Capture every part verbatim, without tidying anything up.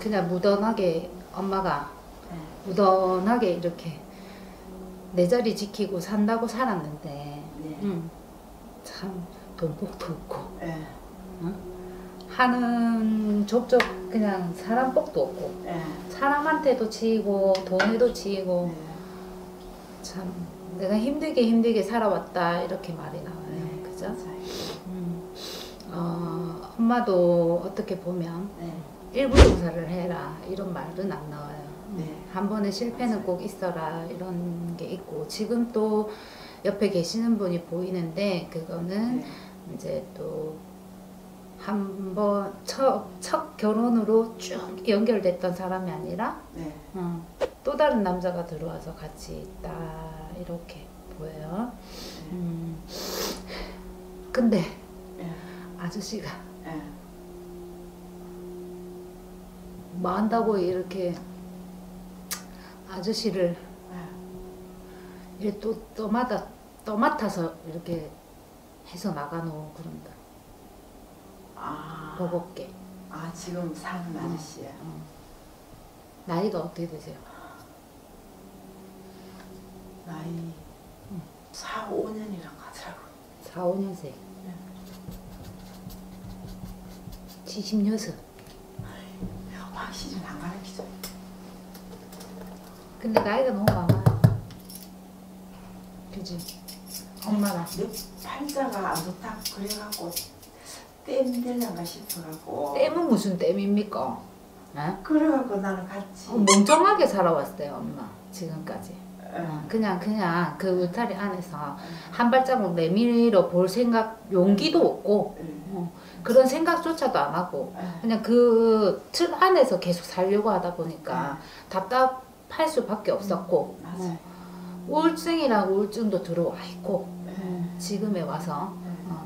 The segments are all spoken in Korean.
그냥 무던하게 엄마가 네. 무던하게 이렇게 내 자리 지키고 산다고 살았는데 네. 음, 참 돈복도 없고 네. 응? 하는 족족 그냥 사람 복도 없고 네. 사람한테도 치이고 돈에도 치이고 네. 참 내가 힘들게 힘들게 살아왔다 이렇게 말이 나와요. 네. 그죠? 맞아요. 음, 어, 엄마도 어떻게 보면 네. 일부종사를 해라 이런 말은 안 나와요. 네. 한 번의 실패는 맞아요. 꼭 있어라 이런 게 있고 지금 또 옆에 계시는 분이 보이는데 그거는 네. 이제 또 한 번 첫, 첫 결혼으로 쭉 연결됐던 사람이 아니라 네. 어, 또 다른 남자가 들어와서 같이 있다 이렇게 보여요. 네. 음, 근데 네. 아저씨가 네. 뭐 한다고 이렇게 아저씨를 이렇게 또 떠맡아 떠맡아서 이렇게 해서 나가노 그런다. 아. 버겁게. 아, 지금 사는 아저씨야. 어. 나이가 어떻게 되세요? 나이 응. 사, 오 년이랑 가더라고. 사, 오 년생. 칠십육. 확실히 안 가르치죠. 근데 나이가 너무 많아요. 그지? 엄마랑. 내 팔자가 안 좋다 그래갖고 땜 될란가 싶어갖고. 땜은 무슨 땜입니까? 어? 그래갖고 나는 같이. 어, 멍청하게 살아왔어요, 엄마. 지금까지. 에. 어, 그냥 그냥 그 울타리 안에서 한 발자국 내밀어 볼 생각 용기도 없고 에. 어, 그런 생각조차도 안 하고 에. 그냥 그 틀 안에서 계속 살려고 하다 보니까 답답할 수밖에 없었고 음, 맞아요. 어, 우울증이랑 우울증도 들어와 있고 에. 어, 지금에 와서 에. 어,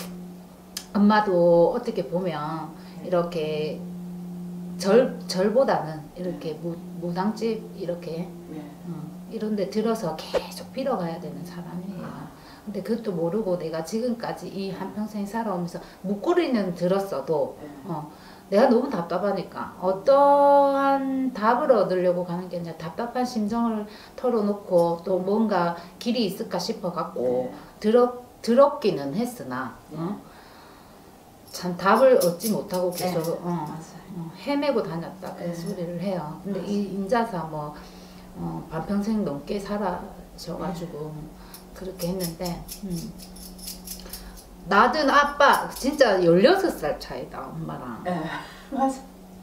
엄마도 어떻게 보면 이렇게 절, 절보다는 이렇게 무, 무당집 이렇게 네. 어, 이런 데 들어서 계속 빌어가야 되는 사람이에요. 근데 그것도 모르고 내가 지금까지 이 한평생 살아오면서 목소리는 들었어도 네. 어, 내가 너무 답답하니까 어떠한 답을 얻으려고 가는 게 아니라 답답한 심정을 털어놓고 또 뭔가 길이 있을까 싶어 갖고 네. 들었, 들었기는 했으나 어? 참 답을 얻지 못하고 계속 네. 어, 맞아요. 어, 헤매고 다녔다 그 네. 소리를 해요. 근데 이 인자사 뭐 어, 반평생 넘게 살아셔가지고 그렇게 했는데 음. 나든 아빠 진짜 열여섯 살 차이다 엄마랑. 네. 맞아.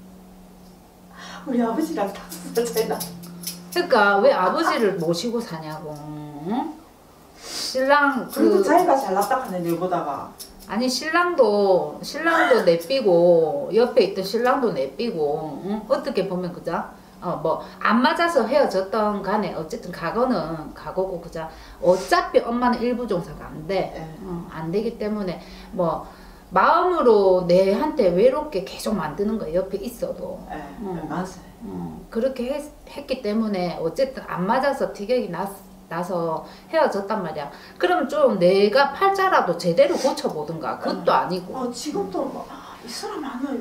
우리 아버지랑 다섯 살 차이 나. 그러니까 왜 아버지를 모시고 사냐고. 응? 신랑 그래도 그 자기가 잘났다 하네 내보다가. 아니 신랑도 신랑도 내삐고 옆에 있던 신랑도 내삐고 응? 어떻게 보면 그자 어 뭐 안 맞아서 헤어졌던 간에 어쨌든 과거는 과거고 그자 어차피 엄마는 일부종사가 안돼 네. 어, 안 되기 때문에 뭐 마음으로 내한테 외롭게 계속 만드는 거야 옆에 있어도 네. 음. 맞아요. 어, 그렇게 했, 했기 때문에 어쨌든 안 맞아서 티격이 났 나서 헤어졌단 말이야. 그럼 좀 내가 팔자라도 제대로 고쳐보든가. 그것도 아니고. 어, 지금도 뭐, 이 사람 하나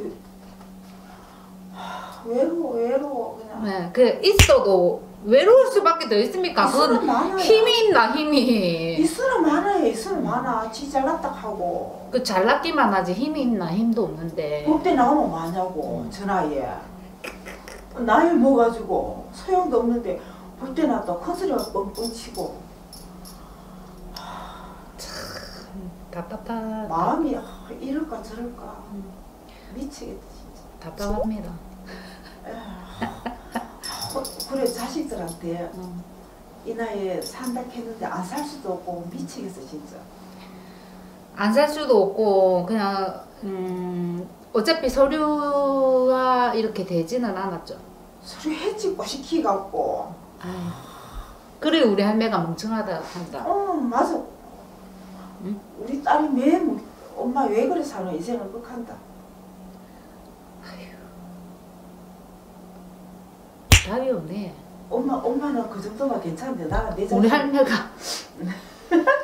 외로워 외로워 그냥. 네, 그 있어도 외로울 수밖에 더 있습니까? 이 사람 그건 많아요. 힘이 있나 이 힘이. 사람 많아요. 이 사람 많아. 지 잘났다 하고. 그 잘났기만 하지 힘이 있나 힘도 없는데. 법대 나오면 뭐하냐고 저 나이에. 나이 먹어가지고 소용도 없는데 법대 나왔다 큰 소리가 뻥뻥 치고. 답답하. 마음이 아, 이럴까 저럴까 미치겠다 진짜. 답답합니다. 어, 그래 자식들한테 음. 이 나이에 산다 했는데 안 살 수도 없고 미치겠어 진짜. 안 살 수도 없고 그냥 음, 어차피 서류가 이렇게 되지는 않았죠. 소리 했지 꼬시키 갖고. 아유, 그래 우리 할매가 멍청하다 한다. 어 맞아. 응? 우리 딸이 매 엄마 왜 그래 사노 이제는 극한다. 답이 없네. 엄마 엄마는 그 정도만 괜찮은데 나는 내 자식. 우리 할매가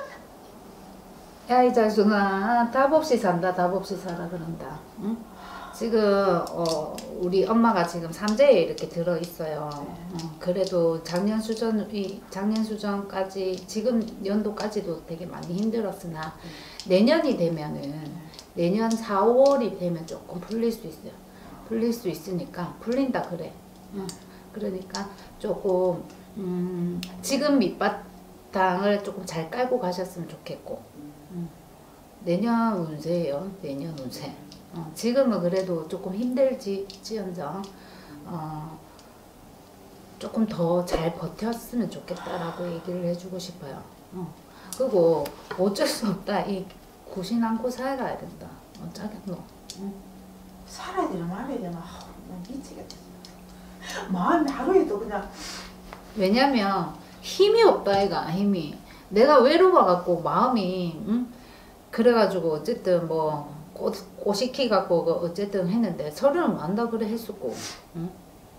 야 이 자식아 답 없이 산다 답 없이 살아 그런다. 응? 지금 어, 우리 엄마가 지금 삼재에 이렇게 들어 있어요. 어, 그래도 작년 수전 이 작년 수전까지 지금 연도까지도 되게 많이 힘들었으나 내년이 되면은 내년 사, 오월이 되면 조금 풀릴 수 있어요. 풀릴 수 있으니까 풀린다 그래. 어, 그러니까 조금 음, 지금 밑바탕을 조금 잘 깔고 가셨으면 좋겠고 음, 내년 운세예요. 내년 운세. 어, 지금은 그래도 조금 힘들지언정 어, 조금 더 잘 버텼으면 좋겠다라고 얘기를 해주고 싶어요. 어. 그리고 어쩔 수 없다. 이 구신 안고 살아야 된다. 어쩌겠노. 응? 살아야 되나 말아야 되나. 아, 난 미치겠다. 마음이 하루에도 그냥. 왜냐면 힘이 없다 이가 힘이. 내가 외로워갖고 마음이 응? 그래가지고 어쨌든 뭐 꽃, 꽃시키 갖고 어쨌든 했는데 서류는 안다 그래 했었고 응?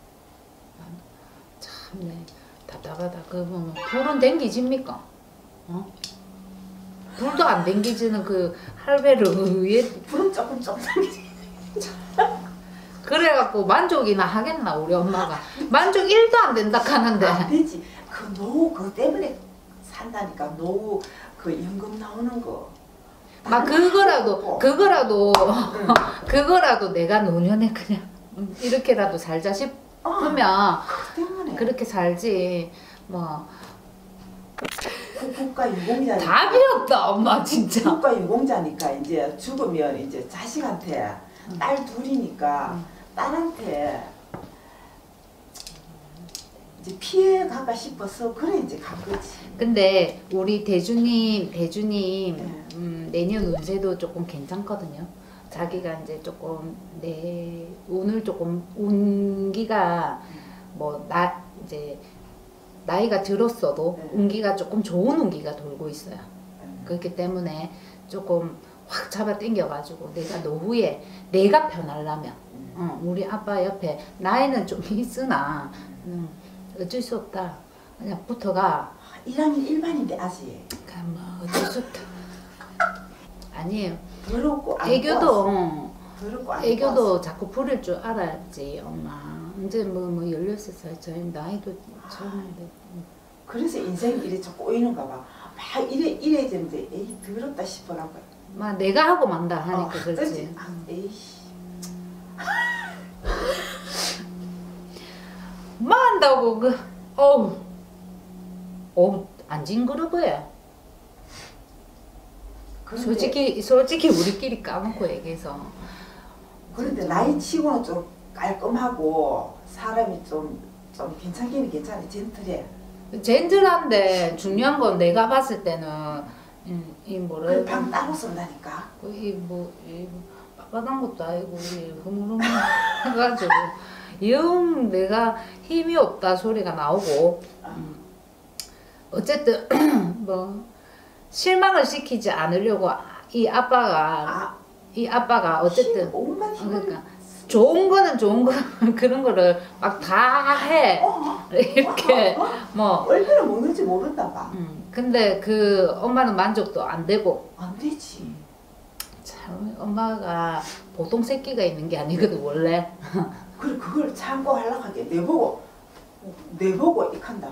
참네 답답하다. 그러면 불은 댕기집니까? 어? 불도 안 댕기지는 그 할배를 왜 불은 조금 조금 그래갖고 만족이나 하겠나 우리 엄마가. 만족 일도 안 된다 하는데 안 되지. 그 노후 그거 때문에 산다니까. 노후 그 연금 나오는 거. 막 그거라도 그거라도 그거라도 내가 노년에 그냥 이렇게라도 살자 싶으면 어, 그 때문에 그렇게 살지. 뭐 국가 유공자 답이 없다 엄마 진짜. 국가 유공자니까 이제 죽으면 이제 자식한테 응. 딸 둘이니까 응. 딸한테 이제 피해 갈까 싶어서 그래 이제 간 거지. 근데 우리 대주님 대주님 네. 음, 내년 운세도 조금 괜찮거든요. 자기가 이제 조금 내 오늘 조금 운기가 뭐 나 이제 나이가 들었어도 네. 운기가 조금 좋은 운기가 돌고 있어요. 네. 그렇기 때문에 조금 확 잡아 당겨가지고 내가 노후에 내가 편하려면 어, 우리 아빠 옆에 나이는 좀 있으나 음, 어쩔 수 없다. 그냥 붙어가. 일 학년 일반인데 아직 그냥 뭐 어쩔 수 없다. 아니에요. 더럽고 안 애교도 꼬았어. 어, 더럽고 안 애교도 꼬았어. 자꾸 부릴 줄 알았지 엄마. 이제 뭐뭐 열여섯 살 저희 나이도 젊은데. 그래서 인생이 이래 좀 꼬이는가 봐. 막 이래 이래 되는데 에이 더럽다 싶어라고. 막 내가 하고 만다 하니까 어, 그렇지. 아, 에이씨. 뭐 한다고 그 어우 어우 안 징그러워요. 그런데, 솔직히 솔직히 우리끼리 까놓고 얘기해서. 그런데 나이 치고는 좀 깔끔하고 사람이 좀 좀 괜찮기는 괜찮아. 젠틀해. 젠틀한데 중요한 건 내가 봤을 때는 음, 이 뭐라 그래 방 따로 쓴다니까. 이뭐이 빳빳한 것도 아니고 이 흐물흐물 해가지고 영 내가 힘이 없다 소리가 나오고 음, 어쨌든 뭐 실망을 시키지 않으려고 이 아빠가 아, 이 아빠가 어쨌든 온갖 힘을 그러니까 좋은 거는 좋은 거 그런 거를 막 다 해. 어, 이렇게 어, 어, 뭐 얼마나 먹는지 모른다 봐. 음, 근데 그 엄마는 만족도 안 되고. 안 되지. 참 엄마가 보통 새끼가 있는 게 아니거든 원래. 그래 그걸 참고 하려고 하게 내보고 내보고 익한다.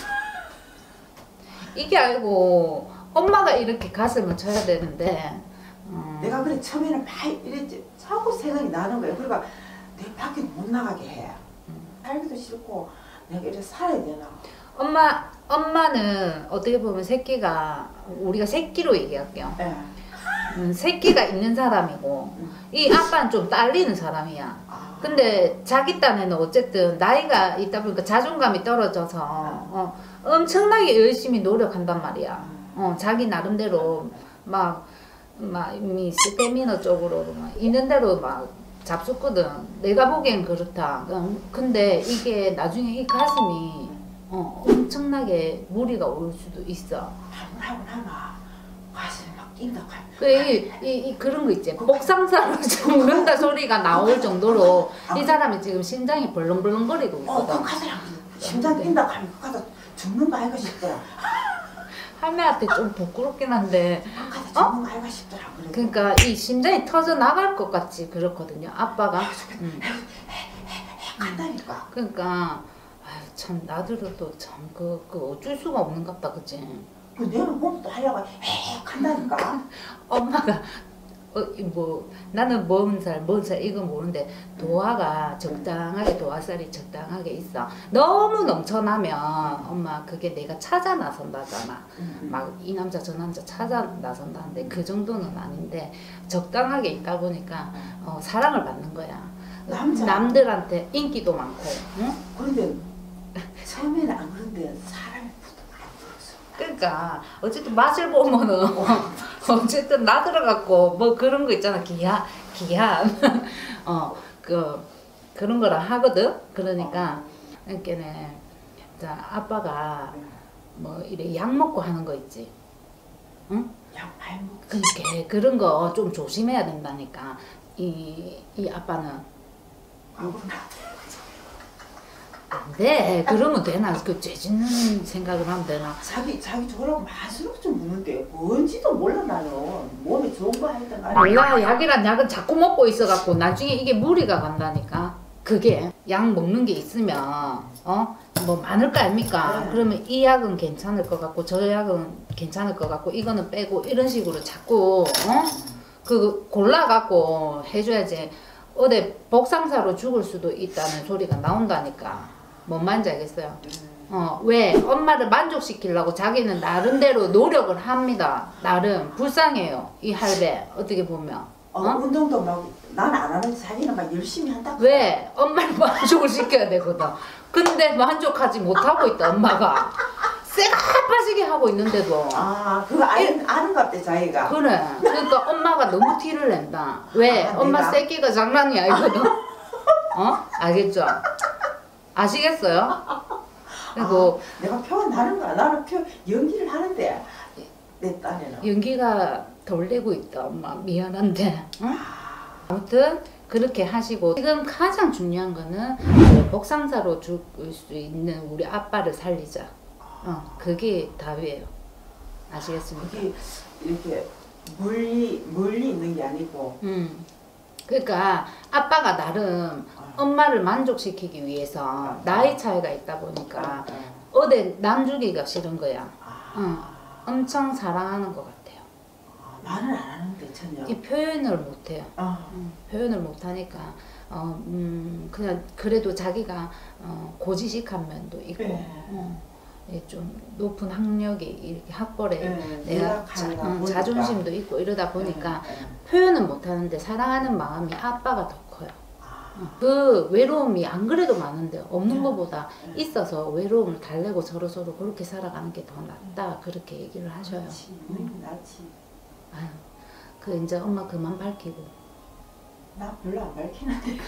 이게 아니고 엄마가 이렇게 가슴을 쳐야 되는데 음, 내가 그래 처음에는 막 이랬지. 자꾸 생각이 나는 거야. 그러니까 내 밖에 못 나가게 해. 살기도 싫고 내가 이렇게 살아야 되나. 엄마 엄마는 어떻게 보면 새끼가 우리가 새끼로 얘기할게요. 예. 음, 새끼가 있는 사람이고 이 아빠는 좀 딸리는 사람이야. 아, 근데 자기 딴에는 어쨌든 나이가 있다 보니까 자존감이 떨어져서 어, 엄청나게 열심히 노력한단 말이야. 어, 자기 나름대로 막, 막, 이 스태미너 쪽으로 막 있는 대로 막 잡숫거든. 내가 보기엔 그렇다. 음, 근데 이게 나중에 이 가슴이 어, 엄청나게 무리가 올 수도 있어. 하고 하고 하나 가슴이 막 뛴다. 그래, 이, 이, 이 그런 거 있지. 복상사로 죽는다 소리가 나올 정도로 이 사람이 지금 심장이 벌렁벌렁거리고 어, 있거든. 그 가더라. 심장 뛴다 하면 그 가다 죽는 거 아닌가 싶더라. 할매한테 좀 부끄럽긴 한데 그 가다 죽는 거 아이가 싶더라. 그래도. 그러니까 이 심장이 터져 나갈 것 같지 그렇거든요. 아빠가. 음. 간다니까. 그러니까 아유, 참 나들어도 참그 그 어쩔 수가 없는갑다 그치? 그 내는 몸도 하려고 해 간다니까. 엄마가 어, 이 뭐 나는 먼 살, 먼 살 이거 모르는데 도화가 적당하게 도화살이 적당하게 있어. 너무 넘쳐나면 엄마 그게 내가 찾아 나선다잖아. 막 이 남자 저 남자 찾아 나선다는데 그 정도는 아닌데 적당하게 있다 보니까 어, 사랑을 받는 거야. 남자. 남들한테 인기도 많고. 응? 그런데 처음에는 안 그런데 사람이 붙어 안 들었어. 그러니까 어쨌든 맛을 보면은 어쨌든 나들어갖고 뭐 그런 거 있잖아 기한 기한 어그 그런 거라 하거든. 그러니까 그러니까는 자 아빠가 뭐 이래 약 먹고 하는 거 있지, 응? 약 많이 먹. 그러니까 그런 거 좀 조심해야 된다니까. 이 이 아빠는 안 돼. 그러면 되나? 그 죄짓는 생각을 하면 되나? 자기 자기 저라고 맛으로 좀 묻는데 뭔지도 몰라 나는. 몸에 좋은 거 하여튼 간에. 몰라. 약이란 약은 자꾸 먹고 있어갖고 나중에 이게 무리가 간다니까. 그게 약 먹는 게 있으면 어? 뭐 많을 거 아닙니까? 네. 그러면 이 약은 괜찮을 것 같고 저 약은 괜찮을 것 같고 이거는 빼고 이런 식으로 자꾸 어? 그 골라갖고 해줘야지. 어디 복상사로 죽을 수도 있다는 소리가 나온다니까. 뭔 말인지 알겠어요? 어, 왜? 엄마를 만족시키려고 자기는 나름대로 노력을 합니다. 나름. 불쌍해요. 이 할배. 어떻게 보면. 어, 어? 운동도 막 난 안 하는데 자기는 막 열심히 한다. 왜? 엄마를 만족을 시켜야 되거든. 근데 만족하지 못하고 있다, 엄마가. 쇠가 빠지게 하고 있는데도. 아, 그거 아는, 아는 것 같아, 자기가. 그래. 그러니까 엄마가 너무 티를 낸다. 왜? 아, 엄마 내가? 새끼가 장난이 아니거든. 어? 알겠죠? 아시겠어요? 그리고 아, 내가 표현하는 거야. 나는 표 연기를 하는데 내 딴에는. 연기가 덜 되고 있다, 엄마. 미안한데. 응? 아무튼 그렇게 하시고 지금 가장 중요한 거는 복상사로 죽을 수 있는 우리 아빠를 살리자. 어, 그게 답이에요. 아시겠습니까? 그게 이렇게 멀리 멀리 있는 게 아니고. 음. 그러니까 아빠가 나름 엄마를 만족시키기 위해서 나이 차이가 있다 보니까 어디 남주기가 싫은 거야. 응. 엄청 사랑하는 것 같아요. 말은 안 하는데 전혀. 이 표현을 못해요. 어. 응. 표현을 못하니까 어, 음, 그냥 그래도 자기가 어, 고지식한 면도 있고 네. 어, 예, 좀 높은 학력이 이렇게 학벌에 네, 내가 자, 내가 응, 보니까. 자존심도 있고 이러다 보니까 네, 네. 표현은 못하는데 사랑하는 마음이 아빠가 더 커요. 어, 그 외로움이 안 그래도 많은데 없는 네. 것보다 네. 있어서 외로움을 달래고 서로서로 그렇게 살아가는 게 더 낫다 그렇게 얘기를 하셔요. 그렇지. 음, 낫지. 아유, 그 이제 엄마 그만 밝히고. 나 별로 안 밝히는데.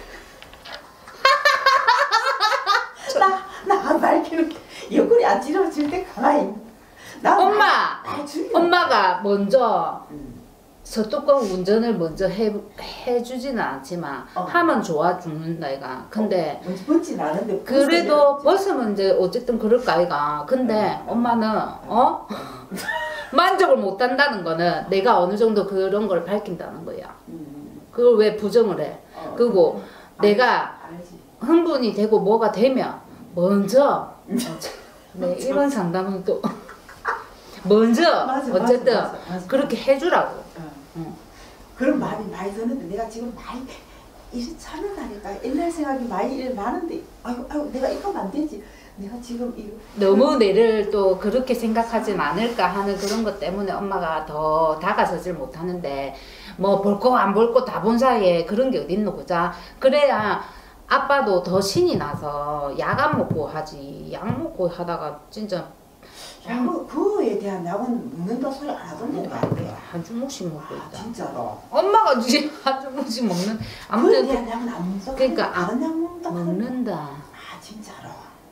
나 안 밝히는 게 옆구리 안 찌러질 때 가만히 있는. 나 엄마! 나 죽이는. 엄마가 먼저 음. 서뚜껑 운전을 먼저 해, 해주지는 않지만 어. 하면 좋아 죽는다 이가. 근데 뭔지 뭔지 아는데. 그래도 벗으면 이제 어쨌든 그럴까 아이가. 근데 음. 엄마는 어? 만족을 못 한다는 거는 내가 어느 정도 그런 걸 밝힌다는 거야. 음. 그걸 왜 부정을 해? 어, 그리고 음. 내가 알지. 흥분이 되고 뭐가 되면 먼저 네, 이런 상담은 또 먼저 맞아, 어쨌든 맞아, 맞아, 맞아. 그렇게 해주라고. 어. 응. 그런 마음이 많이 드는데 내가 지금 많이 일이 참는다니까. 옛날 생각이 많이 일 많은데 아이고 아이고 내가 이러면 안 되지. 내가 지금 이거 너무 내를 또 그렇게 생각하진 않을까 하는 그런 것 때문에 엄마가 더 다가서질 못하는데 뭐 볼 거 안 볼 거 다 본 사이에 그런 게 어딨노 그자. 그래야 아빠도 더 신이 나서 약 안 먹고 하지. 약 먹고 하다가 진짜 야, 그, 그거에 대한 약은 먹는다 소리 안 하던데 나한테. 한 주먹씩 먹고 아, 있다. 진짜로. 엄마가 이제 한 주먹씩 먹는 그거에 아무튼 대한 약은 안 먹어. 그러니까 다른 약 먹는다. 먹는다. 아 진짜로.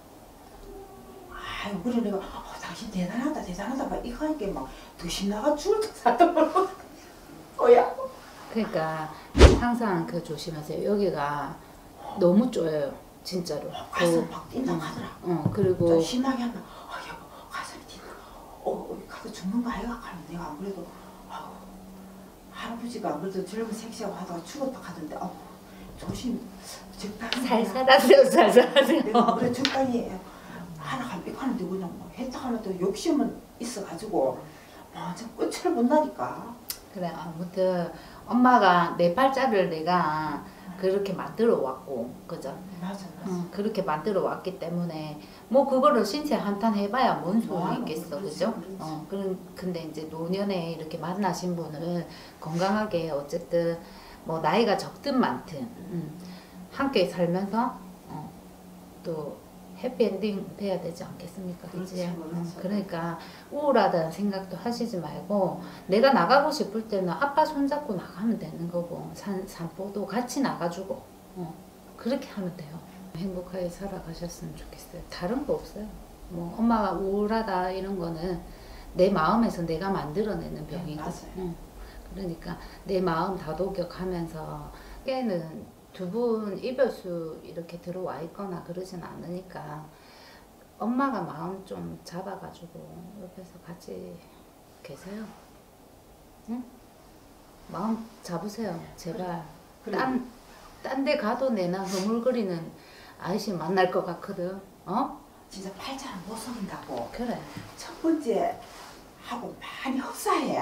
아유 그래 내가 어, 당신 대단하다 대단하다 막 이거 하니까 막 두심 나가 죽을 듯 살더라고. 뭐야? 그러니까 항상 그 조심하세요. 여기가 너무 쪼여요. 진짜로. 가슴 그, 막 뛴다고 응. 하더라. 어 좀 그리고 심하게 하면 아 여보 가슴이 뛴다. 어 가서 죽는 거 아이가? 하면 내가 안 그래도 아우, 할아버지가 그래도 젊은 섹시하고 하다가 죽었다 하던데 아우, 조심 적당히 살 해라. 살아세요, 살 살아세요. 내가 그래 적당히 하나 하는데 그냥 뭐 했다 하면 또 욕심은 있어가지고 완전 끝을 못 나니까. 그래, 아무튼 엄마가 내 팔자를 내가 그렇게 만들어 왔고, 그죠? 맞아 맞아. 응, 그렇게 만들어 왔기 때문에 뭐 그거를 신세 한탄 해봐야 뭔 소용이 아, 있겠어, 그렇지, 그죠? 그렇지. 어, 그런 근데 이제 노년에 이렇게 만나신 분을 건강하게 어쨌든 뭐 나이가 적든 많든 음, 함께 살면서 어, 또 해피엔딩 돼야 되지 않겠습니까? 그치? 그렇지, 응, 그렇지. 그러니까 우울하다는 생각도 하시지 말고 내가 나가고 싶을 때는 아빠 손잡고 나가면 되는 거고 산, 산보도 같이 나가주고 어, 그렇게 하면 돼요. 행복하게 살아가셨으면 좋겠어요. 다른 거 없어요. 뭐 엄마가 우울하다 이런 거는 내 마음에서 내가 만들어내는 병이고 네, 맞아요. 응. 그러니까 내 마음 다독여가면서 깨는 두 분 이별수 이렇게 들어와 있거나 그러진 않으니까 엄마가 마음 좀 잡아가지고 옆에서 같이 계세요. 응? 마음 잡으세요. 제발. 그래. 딴, 딴 데 가도 내나 흐물거리는 아저씨 만날 것 같거든. 어? 진짜 팔자는 못 속인다고. 그래. 첫 번째 하고 많이 흡사해.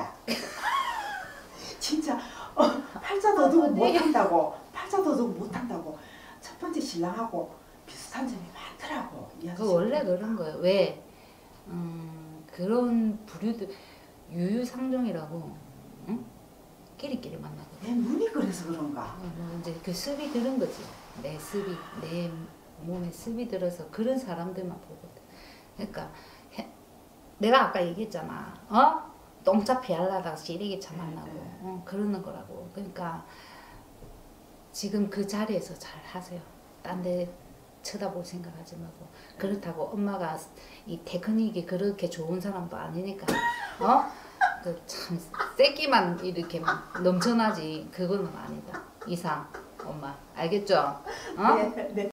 진짜 어, 팔자 더듬 어머니. 못한다고. 팔자 더듬 못한다고. 첫 번째 신랑하고 비슷한 점이 많더라고. 이 그 아저씨 원래 보니까. 그런 거예요. 왜? 음, 그런 부류들 유유상종이라고 응? 끼리끼리 만나거든. 내 눈이 그래서 그런가. 어, 뭐 이제 그 습이 들은 거지. 내 습이 내 몸에 습이 들어서 그런 사람들만 보거든. 그러니까 해, 내가 아까 얘기했잖아. 어? 똥차 피하려다가 시래기 차 만나고 네. 어, 그러는 거라고. 그러니까 지금 그 자리에서 잘 하세요. 딴 데 쳐다볼 생각하지 말고. 그렇다고 엄마가 이 테크닉이 그렇게 좋은 사람도 아니니까 어? 그 참 새끼만 이렇게 막 넘쳐나지 그거는 아니다. 이상 엄마 알겠죠? 어? 네, 네.